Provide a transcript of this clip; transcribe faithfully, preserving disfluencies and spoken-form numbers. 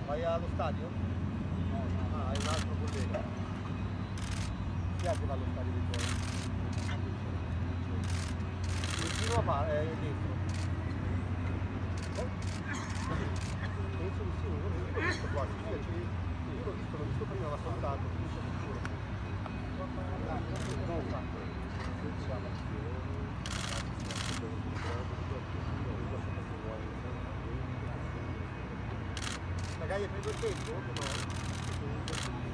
Vai allo stadio? No, no. Ah, hai un altro collega. Chi è che va allo stadio di tuoi? Vicino a è dentro. Penso di sì, io l'ho visto qua, sì, io l'ho visto, l'ho visto prima, l'ha saltato, quindi sono sicuro. Magari hai preso il tempo? No?